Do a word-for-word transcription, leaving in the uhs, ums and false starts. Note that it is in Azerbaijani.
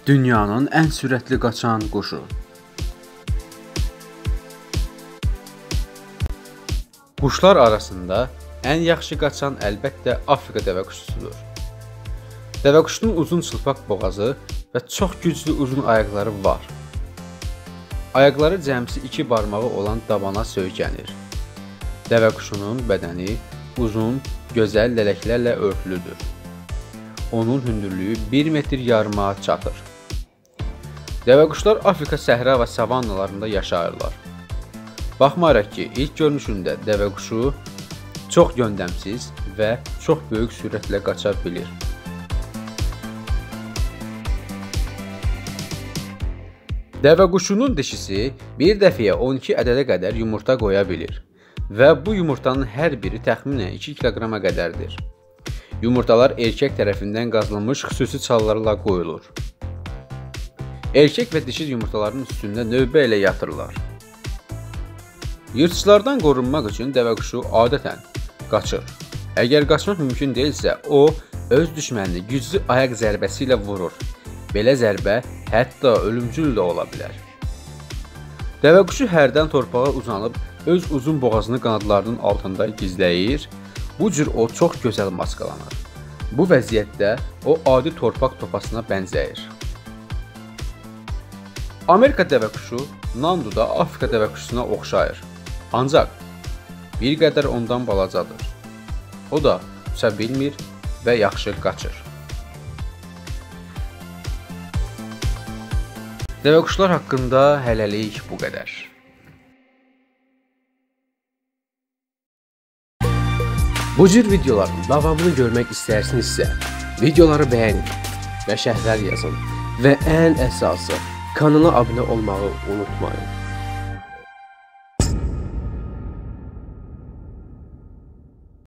Dünyanın ən sürətli qaçan quşu. Quşlar arasında ən yaxşı qaçan əlbəttə Afrika dəvəquşusudur. Dəvəquşunun uzun çılpaq boğazı və çox güclü uzun ayaqları var. Ayaqları cəmsi iki barmağı olan dabana söykənir. Dəvəquşunun bədəni uzun, gözəl lələklərlə örtülüdür. Onun hündürlüyü bir metr yarıma çatır. Dəvəquşlar Afrika səhra və savannalarında yaşayırlar. Baxmayaraq ki, ilk görünüşündə dəvəquşu çox yöndəmsiz və çox böyük sürətlə qaça bilir. Dəvəquşunun dişisi bir dəfəyə on iki ədədə qədər yumurta qoya bilir və bu yumurtanın hər biri təxminən iki kiloqrama qədərdir. Yumurtalar erkək tərəfindən qazılmış xüsusi çallarla qoyulur. Erkək və dişi yumurtaların üstündə növbə ilə yatırlar. Yırtıcılardan qorunmaq üçün dəvəquşu adətən qaçır. Əgər qaçmaq mümkün deyilsə, o öz düşmənini güclü ayaq zərbəsi ilə vurur. Belə zərbə hətta ölümcül də ola bilər. Dəvəquşu hərdən torpağa uzanıb öz uzun boğazını qanadlarının altında gizləyir. Bu cür o çox gözəl maskalanır. Bu vəziyyətdə o adi torpaq topasına bənzəyir. Amerika dəvəquşu Nanduda Afrika dəvəquşusuna oxşayır. Ancaq bir qədər ondan balacadır. O da uça bilmir və yaxşı qaçır. Dəvəquşlar haqqında hələlik bu qədər. Bu cür videoların davamını görmək istərsinizsə, videoları bəyənin və şərhlər yazın və ən əsası, kanala abunə olmağı unutmayın.